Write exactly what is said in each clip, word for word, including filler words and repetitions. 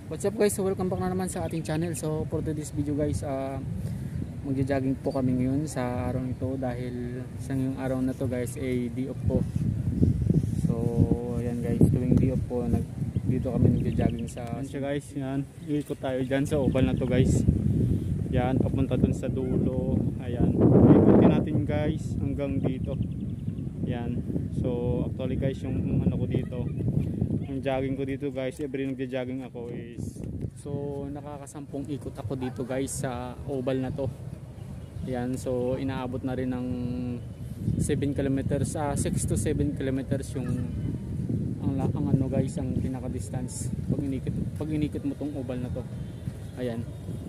What's up guys, so welcome back na naman sa ating channel. So for today's video guys, uh, magja-jogging po kami ngayon sa araw ito dahil sa ngayong araw na to guys ay day off po. So ayan guys, tuwing day off po nag, dito kami nagja-jogging sa yan siya guys, yan, ikot tayo dyan sa oval na to guys. Yan, papunta dun sa dulo. Ayan, ikutin natin guys hanggang dito. Yan, so actually guys yung ano ko dito, ang jogging ko dito guys, every nagja-jogging ako is so nakakasampung ikot ako dito guys sa oval na to. Yan, so inaabot na rin ng seven kilometers, ah, six to seven kilometers yung ang, ang ano guys, ang pinaka distance pag inikot, pag inikot mo tong oval na to. Ayan.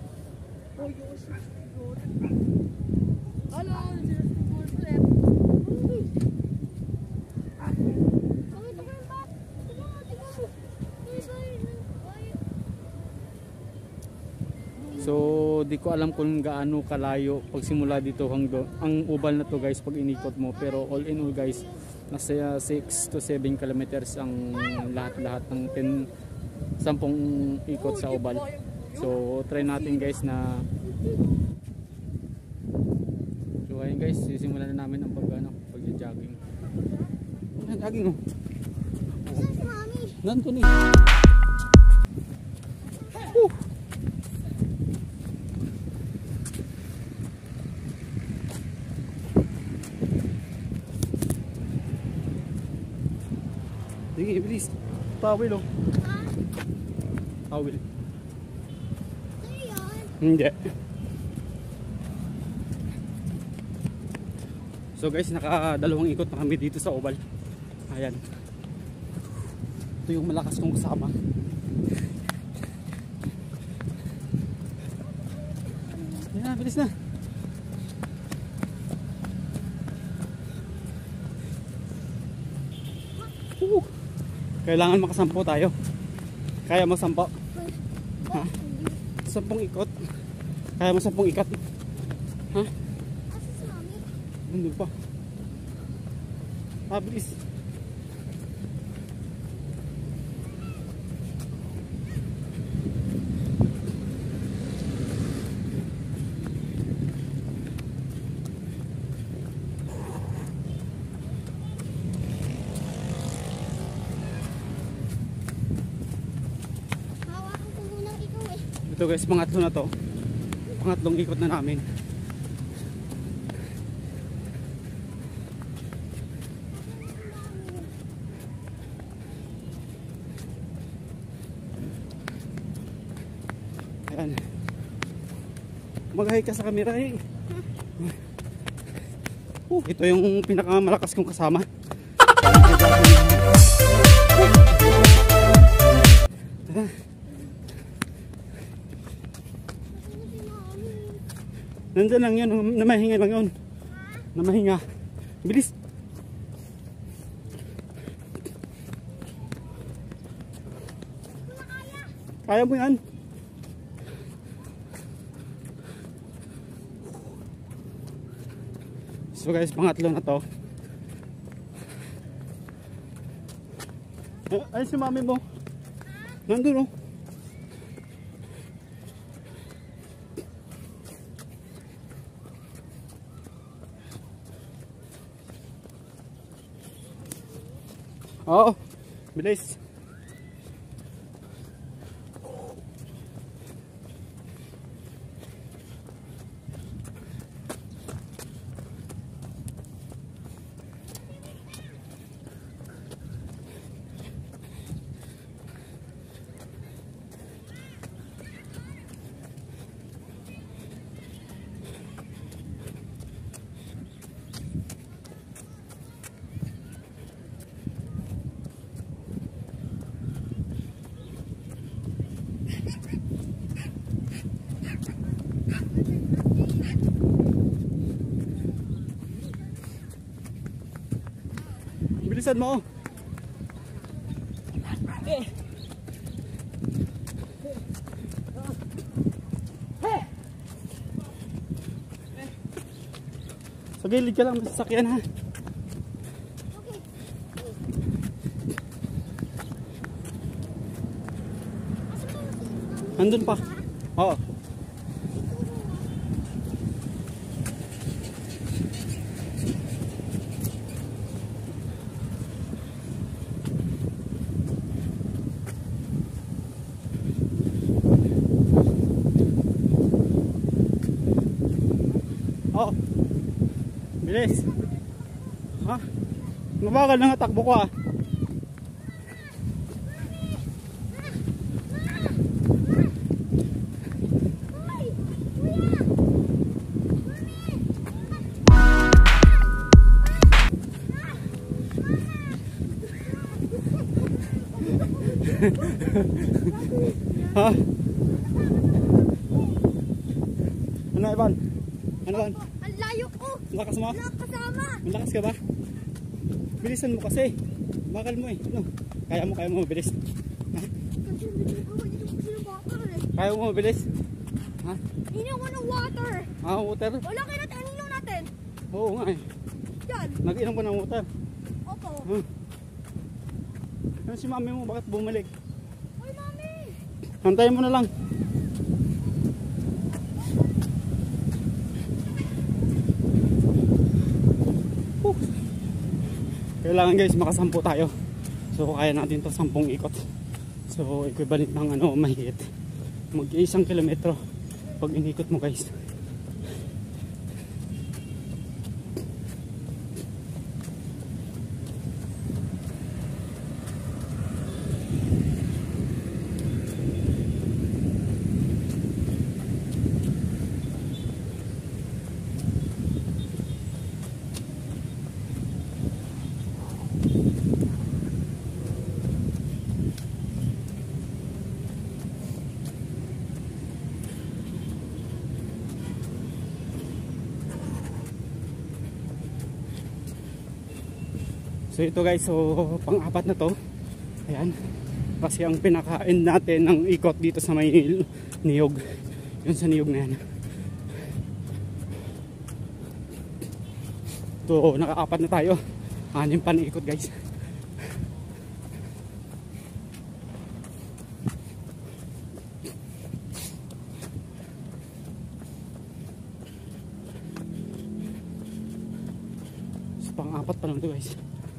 So di ko alam kung gaano kalayo pag simula dito hanggang ang oval na to guys pag inikot mo, pero all in all guys nasa six to seven kilometers ang lahat-lahat ng ten sampung ikot sa oval. So try natin guys na so ayun guys, sisimulan na namin ang pag ano, pag-jogging. Ayan, jogging oh. Nandun eh. Uh. Sige, bilis. Tawil oh. Tawil. Hindi. So guys, nakadalawang ikot na kami dito sa oval. Ayan. Ito yung malakas kong kasama. Ayan, bilis na. Uh, kailangan makasampo tayo. Kaya mo sampo? Ha? Sampung ikot? Kaya mo sampung ikot? Ha? Nandun pa. Ah, bilis. Ito guys, pangatlo na to. Pangatlong ikot na namin. Ayan. Mag-hi ka sa camera eh. Uh, ito yung pinakamalakas kong kasama. Nandiyan lang yun, namahinga lang yun. Namahinga. Bilis. Kaya mo yan. So guys, pangatlo na to. Ay, si mami mo. Nandun oh. Oo, bilis. Bilisan mo. Eh. Sa gilid ka lang sa sasakyan ha. Andun pa. Oo. Oo. Bilis. Ha? Mabagal na nga takbo ko ah. Ha? Ano Ivan? Ano Ivan? Ang layo ko! Lakas mo? Wala kasama! Malakas ka ba? Bilisan mo kasi. Bakal mo eh. Ano? Kaya mo, kaya mo mabilis. Ha? Kaya mo mabilis? Ha? Ininom ko ng water! Ah, water? Wala kayo natin, aninom natin! Oo nga eh. Yan! Nag-inom ko ng water. Opo! Huh? Ano si mami mo? Bakit bumalik? Oy mami! Hantayin mo na lang. Uh. Kailangan guys makasampu tayo. So kaya natin to sampung ikot. So equivalent ng ano mahigit mag isang kilometro pag inikot mo guys. So ito guys, so pang-apat na to. Ayan. Kasi ang pinaka-end natin ng ikot dito sa may niyog. Yun sa niyog na yan. So naka-apat na tayo. Anim pa na ikot guys. So pang-apat pa lang to guys.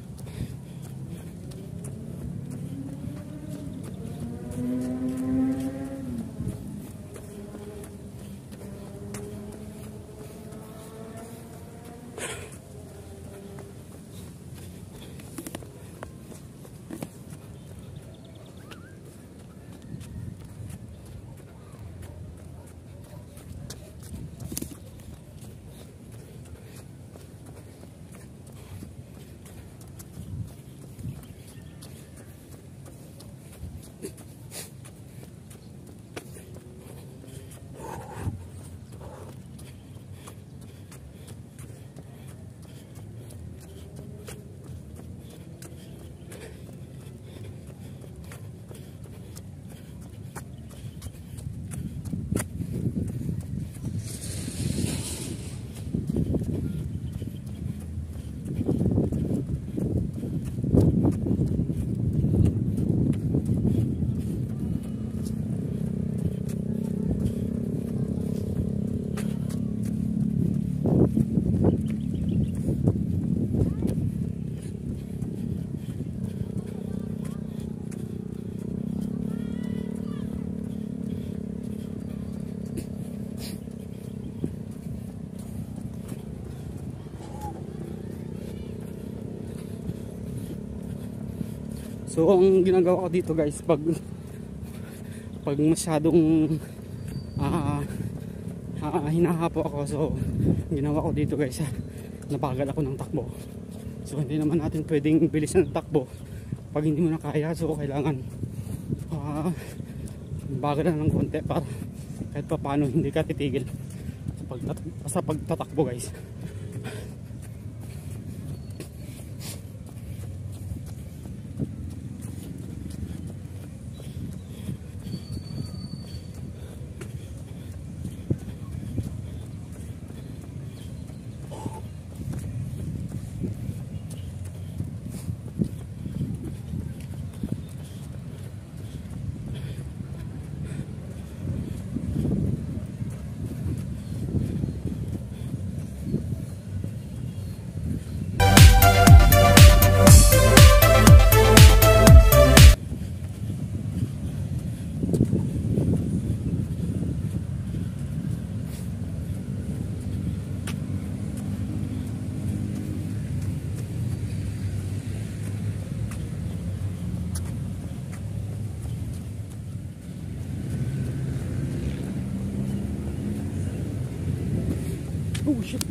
So ang ginagawa ko dito guys, pag pag masyadong uh, uh, hinahapo ako, so ginawa ko dito guys, uh, nabagal ako ng takbo. So hindi naman natin pwedeng bilisan ng takbo pag hindi mo na kaya. So kailangan uh, bagalan ng konti para kahit pa paano hindi ka titigil sa, pagtat sa pagtatakbo guys. Oh shit.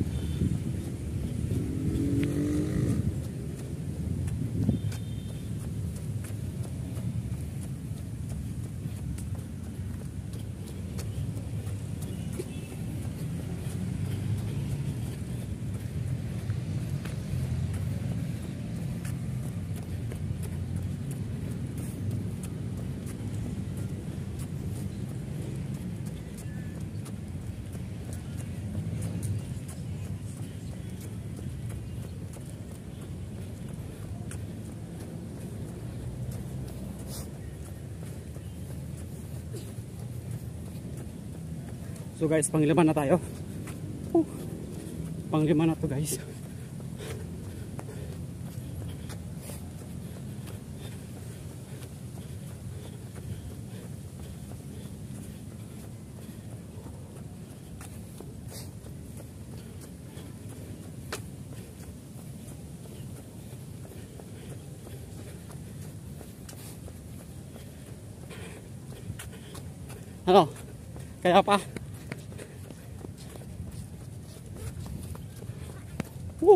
So guys, panglima na tayo. Oh, panglima na to guys. Ano? Kaya pa? Woo!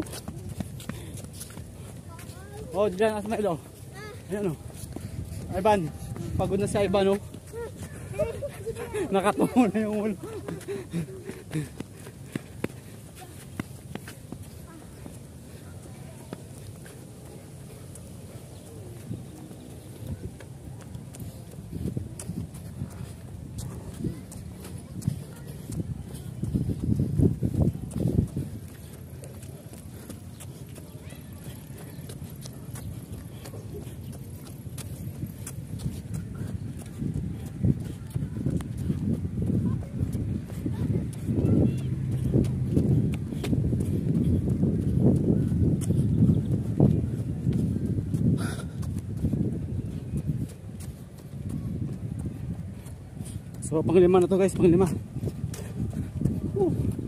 Oh, dyan as Milo. Ayan o. Ivan, pagod na si Ivan o. Nakatungo na yung ulo. So panglima na to guys, panglima. Uh.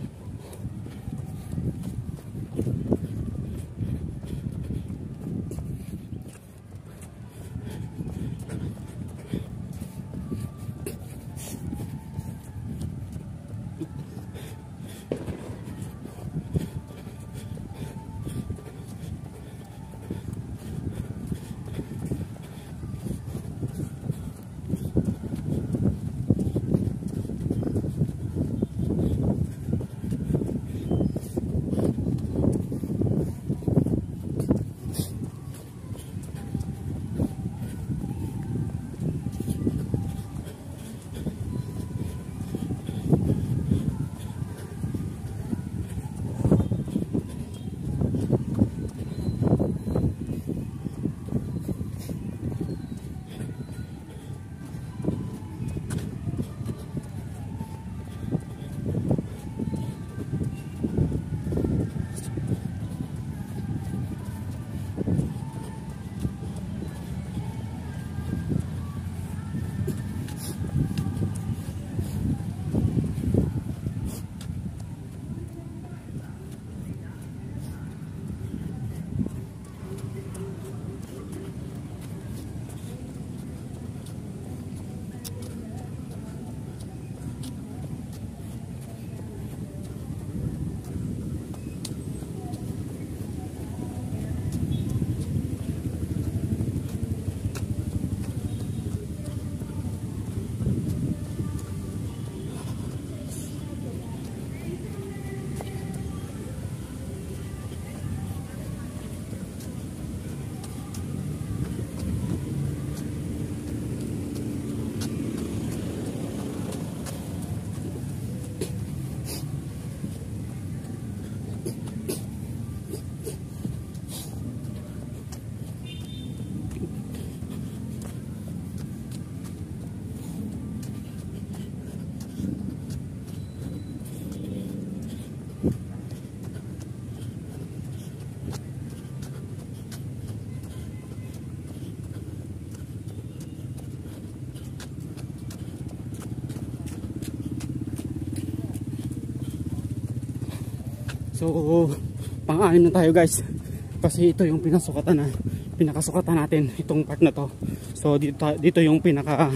So pang-anim na tayo guys, kasi ito yung pinasukatan na pinakasukatan natin itong part na to. So dito, dito yung pinaka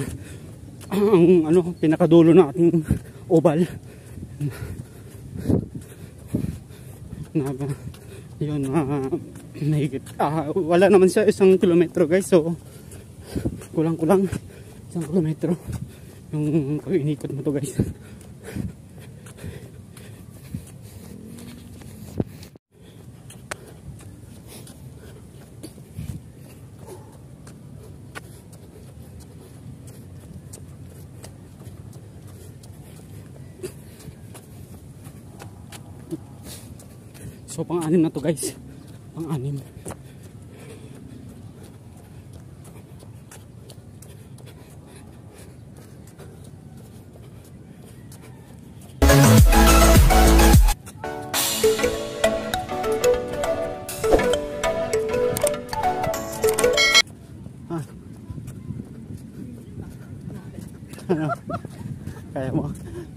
ang ano pinakadulo ng ating oval. na yun, uh, mahigit, uh, wala naman siya isang kilometro guys, so kulang kulang isang kilometro yung pag inikot mo to guys. So pang-anim na to guys, pang-anim. Ah. Kaya mo.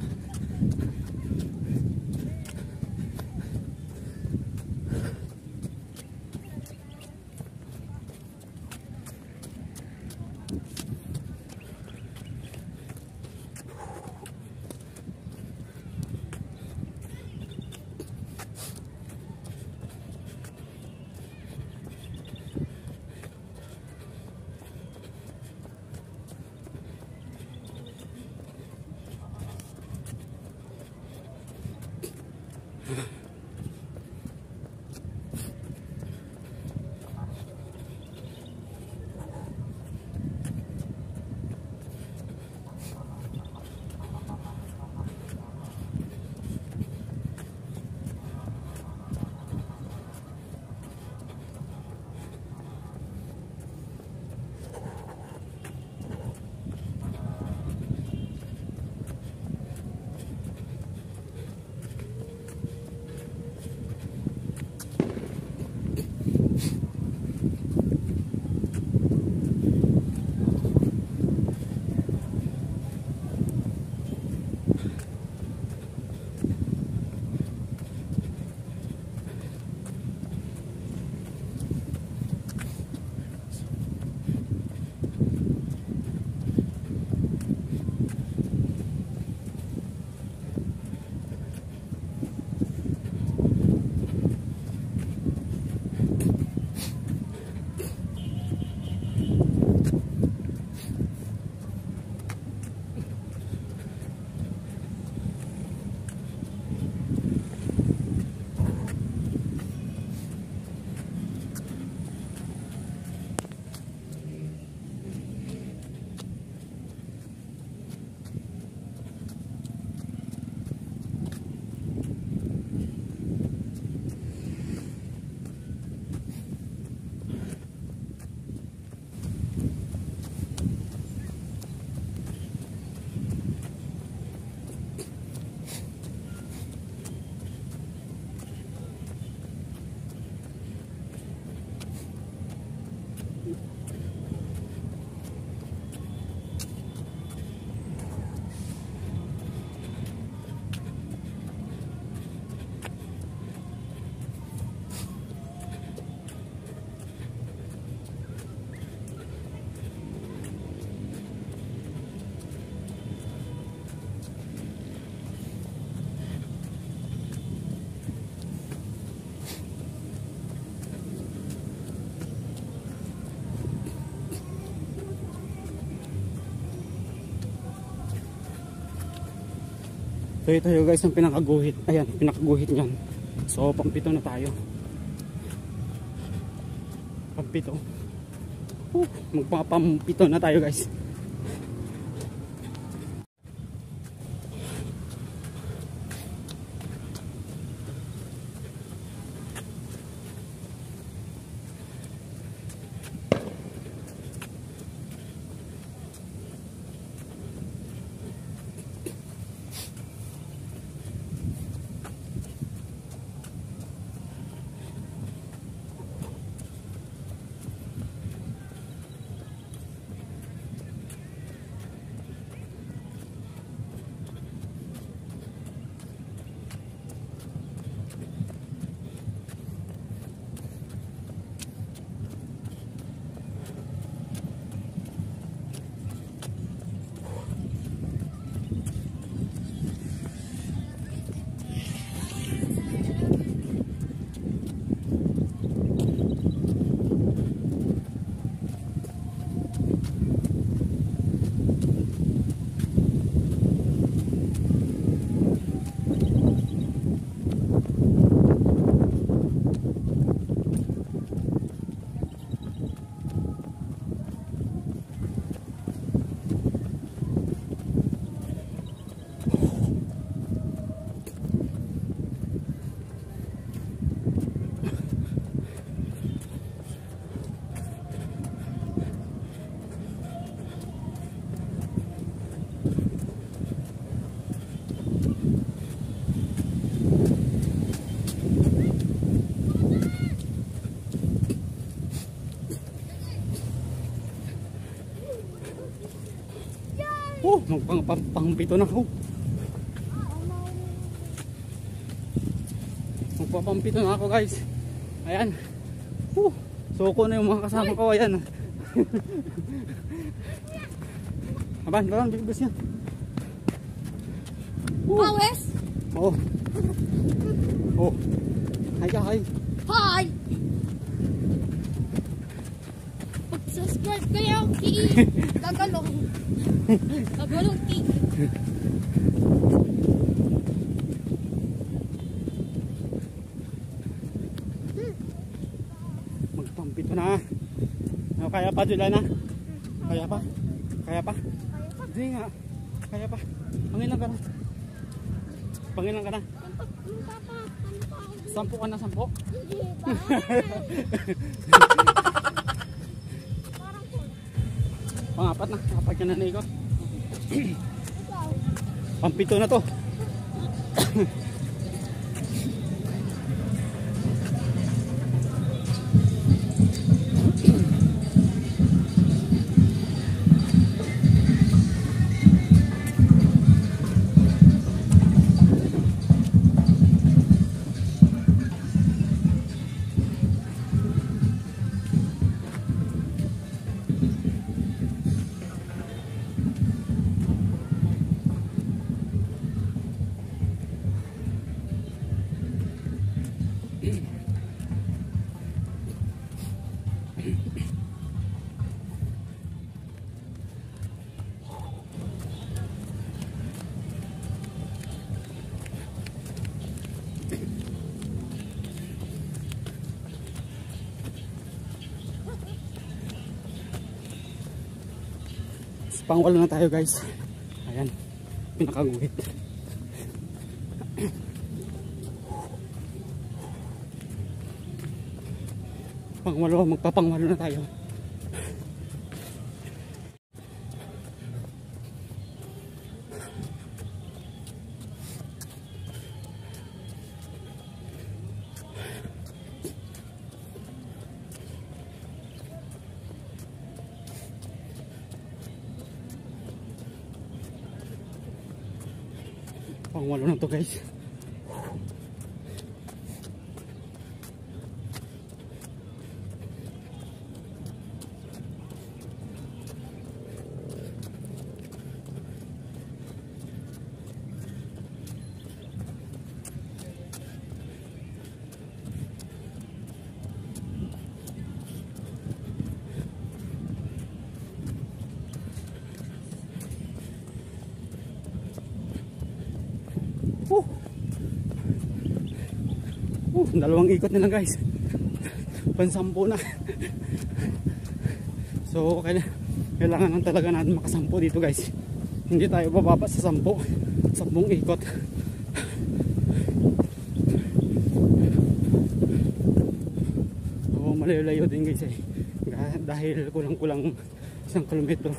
So ito yung guys ang pinakaguhit. Ayan, pinakaguhit niyan. So pampito na tayo. Pampito. Uh, magpapampito na tayo guys. Pang, pang, pang pito na ako. Magpapampito na ako guys. Ayan. Woo. Suko na yung mga kasama ko. Ayan. Aban, baran, bigos yan. Pawes? Oo. Oh. Hi ka, hi. Hi! Pag-subscribe kayo kay Gagalong. Gagalong King. Magpampito na. Oh, kaya pa, Juliana? Kaya pa? Kaya pa? Hindi nga. Kaya pa. Pangilan ka na. Pangilan ka na. Sampo ka na, sampo. Hindi ba? Parang po. Pangapat na. Kapag ka na naikot. Ikaw. Pampito na to. Pangwalo na tayo guys. Ayan, pinakaguhit. Pangwalo, magpapangwalo na tayo. Pangwalo na to guys. Uh. Uh, dalawang ikot na lang guys. Pansampo na. So kailangan lang talaga natin makasampo dito guys. Hindi tayo bababa sa sampo. Sampung ikot. So malayo-layo din guys eh. Dahil kulang-kulang isang kilometro.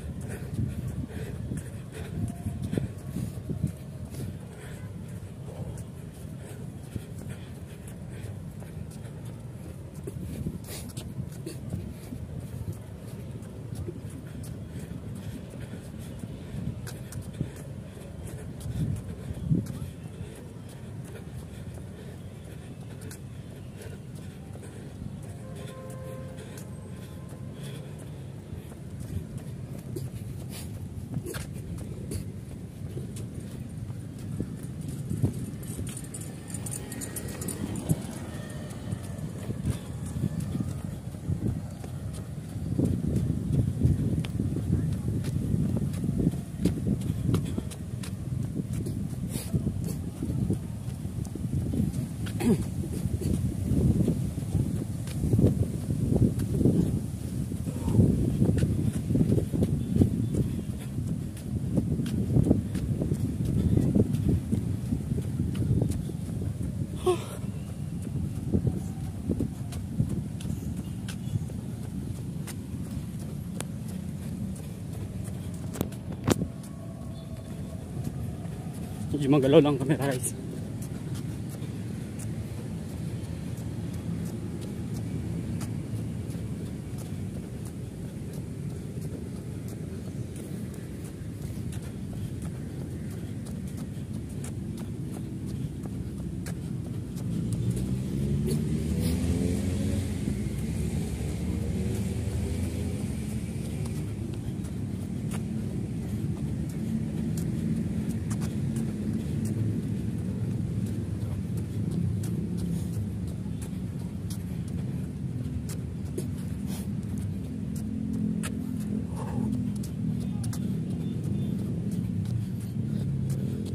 Medyo magalaw lang camera guys.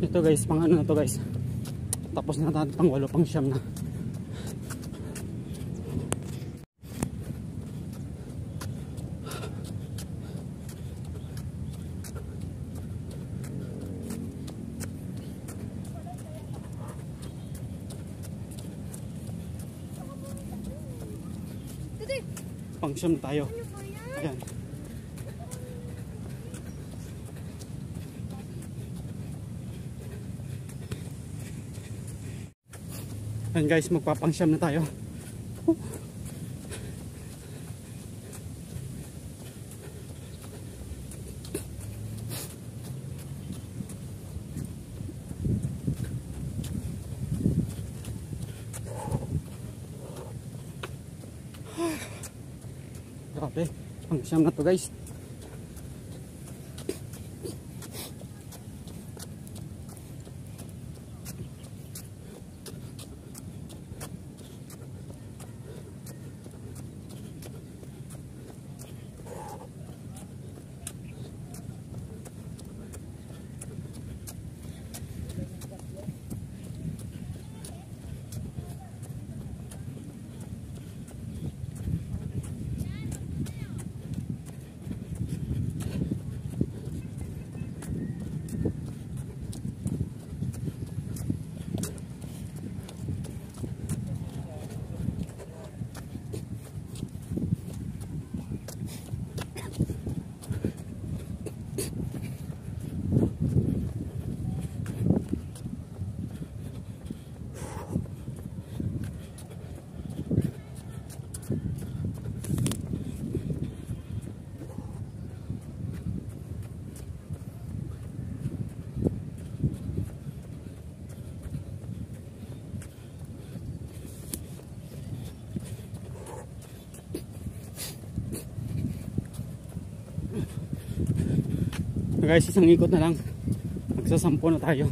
Ito guys, pang ano na to guys. Tapos na natin pang walo, pang siyam na. Pang siyam na tayo. Ayan. Ayan guys, magpapangsyam na tayo. Oh. Grabe, pangsyam na to guys. Guys, isang ikot na lang, magsasampo na tayo.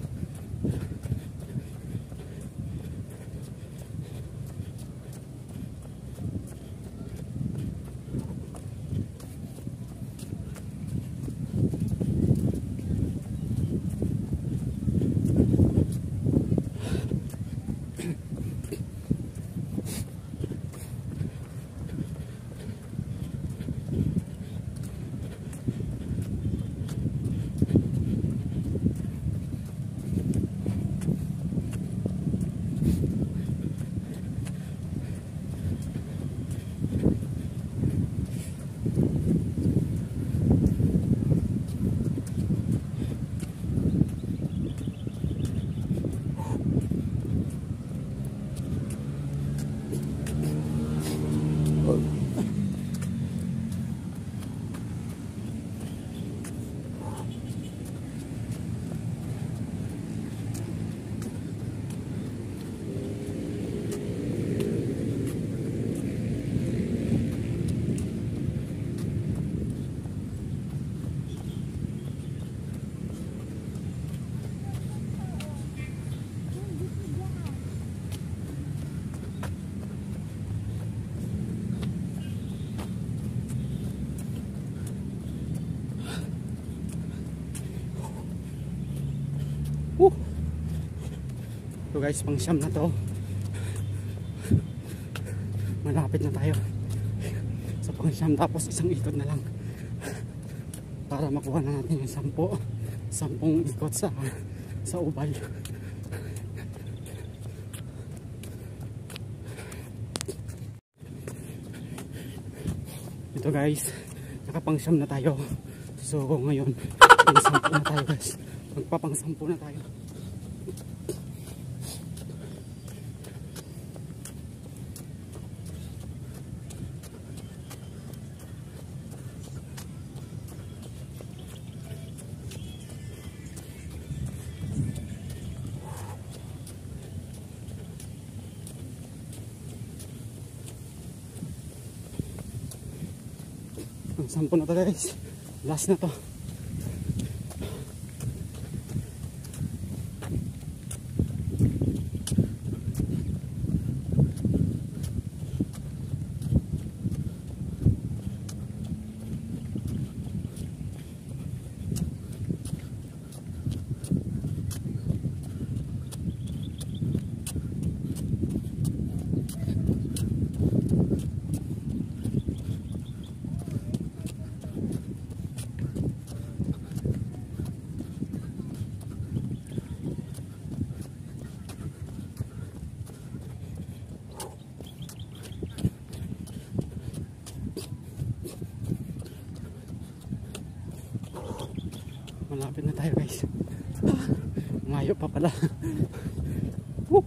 Woo! So guys, pang siyam na to. Malapit na tayo sa pang siyam, tapos isang ikot na lang para makuha na natin yung sampo sampung ikot sa sa ubal. Ito guys, nakapang siyam na tayo. So ngayon, pang sampo na tayo guys. Magpapang sampo na tayo. Ang sampo na to guys. Last na to. malapit na tayo guys. Mayo pa pala. Woo!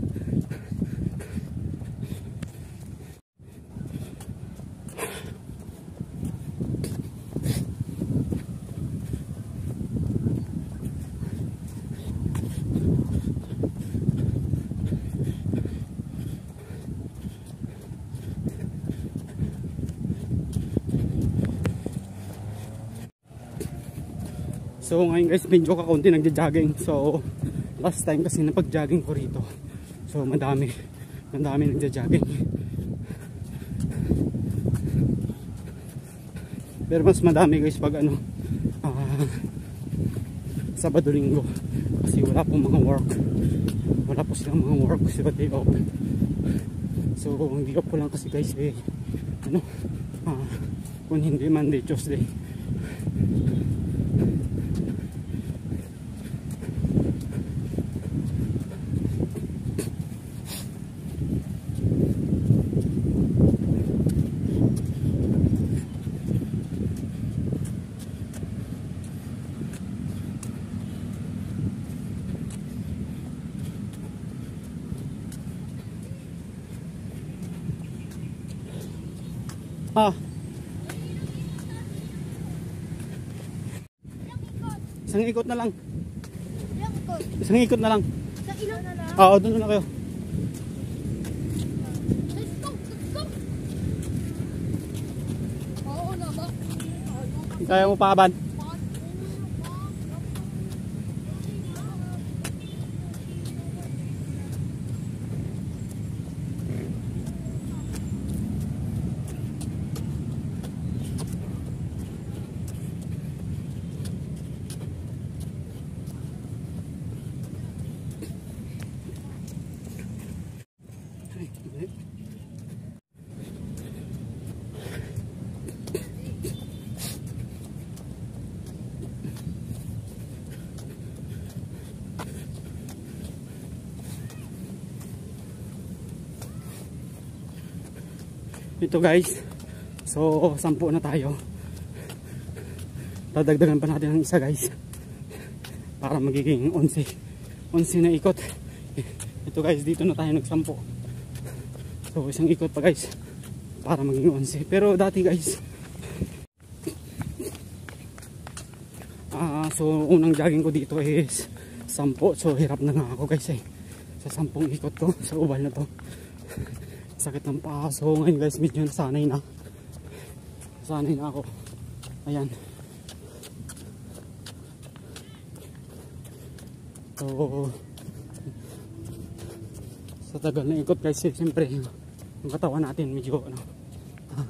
So ngayon guys, medyo kakaunti nagja-jogging. So last time kasi napag-jogging ko rito. So madami, madami nagja-jogging. Pero mas madami guys pag ano, uh, Sabado Linggo. Kasi wala pong mga work. Wala po silang mga work kasi ba day off. So hindi off po lang kasi guys eh, ano, uh, kung hindi Monday, Tuesday. Ah. Isang ikot na lang. Ilang ikot? Isang ikot na lang. Sa ilang na lang? Oo, doon na kayo. Let's go! Let's go! Oo na ba? Kaya mo pa, Aban? Ito guys, so sampu na tayo. Dadagdagan pa natin ng isa guys para magiging onse onse na ikot. Ito guys, dito na tayo nagsampu. So isang ikot pa guys para maging onse. Pero dati guys, uh, so unang jogging ko dito is sampu. So hirap na nga ako guys eh, sa sampung ikot ko sa ubal na to. Sakit ng paa. So ngayon guys, medyo nasanay na. Sanay na ako. Ayan. So sa tagal na ikot guys, eh, siyempre yung katawan natin medyo ano, uh,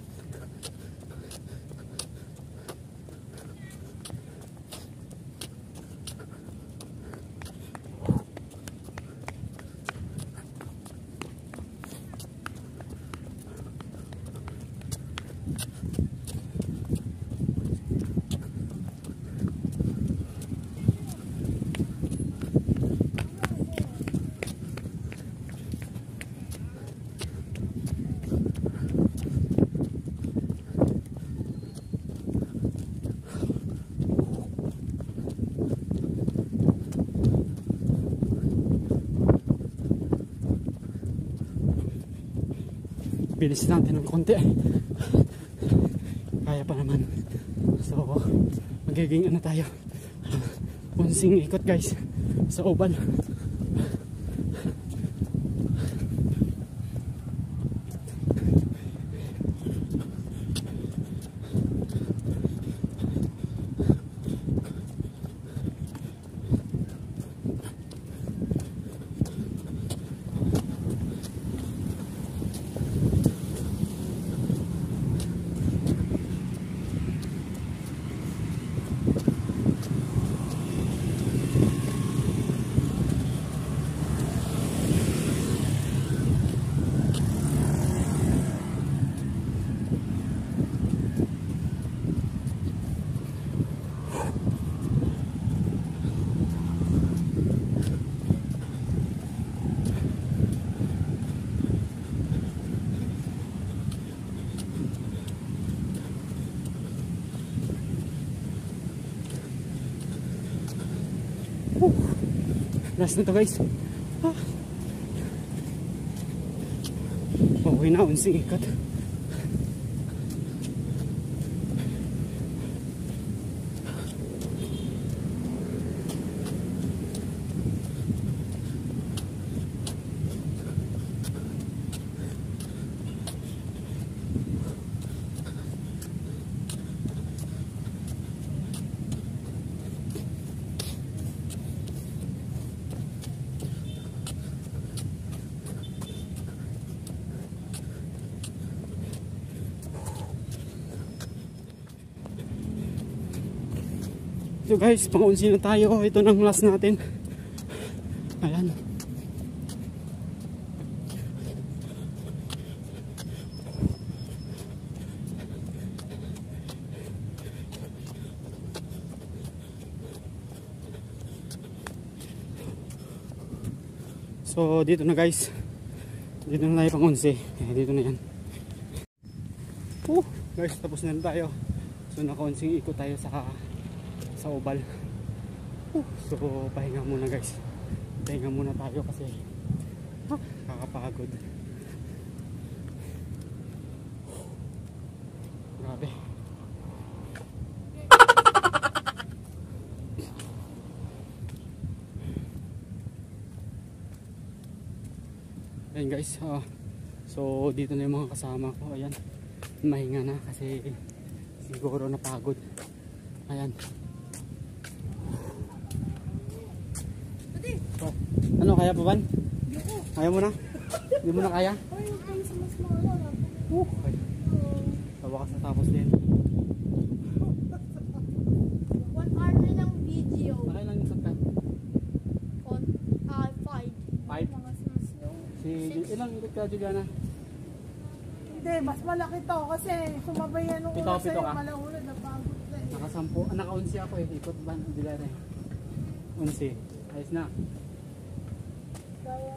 bilis natin ng konti. Kaya pa naman. So magiging ano tayo, unsing ikot guys sa oval. Woo. Last na to guys. Ah. Okay na, unsing ikat. So guys, pang-unsi na tayo. Ito nang last natin. Ayan. So dito na guys. Dito na tayo pang-unsi. Eh, dito na yan. Uh, guys, tapos na tayo. So naka-unsing ikot tayo sa sa oval. Uh, so pahinga muna guys. Pahinga muna tayo kasi ah, kakapagod. Grabe. Ayan guys, uh, so dito na yung mga kasama ko. Ayan, mahinga na kasi siguro napagod. Ayan. So, ano, kaya pa ban? Kaya mo na? Hindi mo na kaya? Uh, okay. Sa wakas natapos din. One hour na ng video. Pakay lang yung sakta. On, ah, five. Five? Mga sumuslo. Si, ilang ikot ka, Juliana? Hindi, mas malaki to kasi sumabay yan nung Pito, una pito sa'yo, ka? malahulad na pagod na eh. Nakasampu, ah, naka-unsi ako eh. Ikot ban, Juliana eh. Unsi. Ayos na. Kaya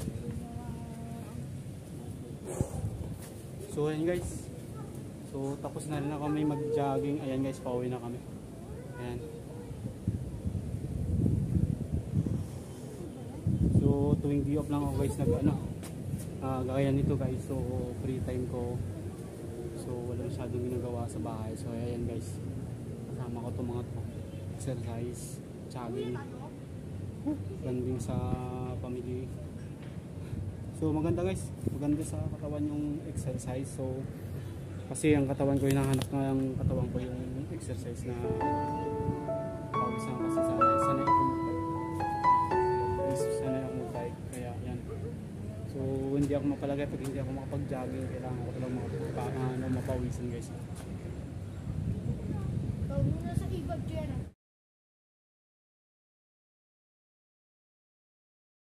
So ayan guys. So tapos na rin na kami mag-jogging. Ayan guys, pauwi na kami. Ayan. So tuwing day off lang ako guys nag ano. Uh, gaya nito guys. So free time ko. So wala masyadong ginagawa sa bahay. So ayan guys. Kasama ko itong mga to. Exercise, jogging. Landing sa pamilya. So maganda guys, maganda sa katawan yung exercise. So kasi ang katawan ko, hinahanap na yung katawan ko yung exercise na pawis na kasi sanay sanay ako mag-bike. Sanay ako mag-bike, kaya yan. So hindi ako mapalagay pag hindi ako makapag-jogging, kailangan ko lang makapag, uh, mapawisan guys.